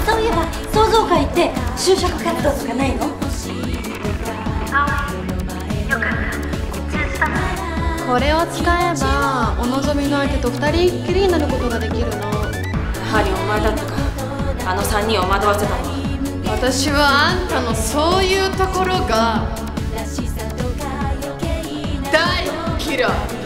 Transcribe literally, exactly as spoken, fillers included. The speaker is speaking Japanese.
そういえば創造会って就職活動とかないの？ これを使えばお望みの相手と二人っきりになることができるの。やはりお前だったか。あの三人を惑わせたの。 私はあんたのそういうところが大嫌い。